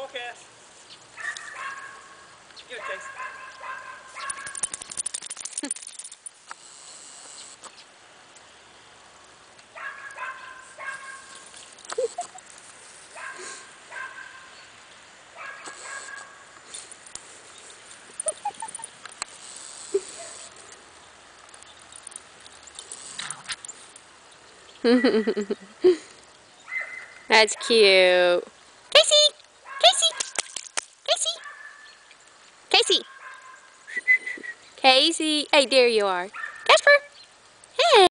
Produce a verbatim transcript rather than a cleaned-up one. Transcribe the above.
on, Cass. Good, Casey. That's cute. Casey! Casey! Casey! Casey! Casey! Hey, there you are. Casper!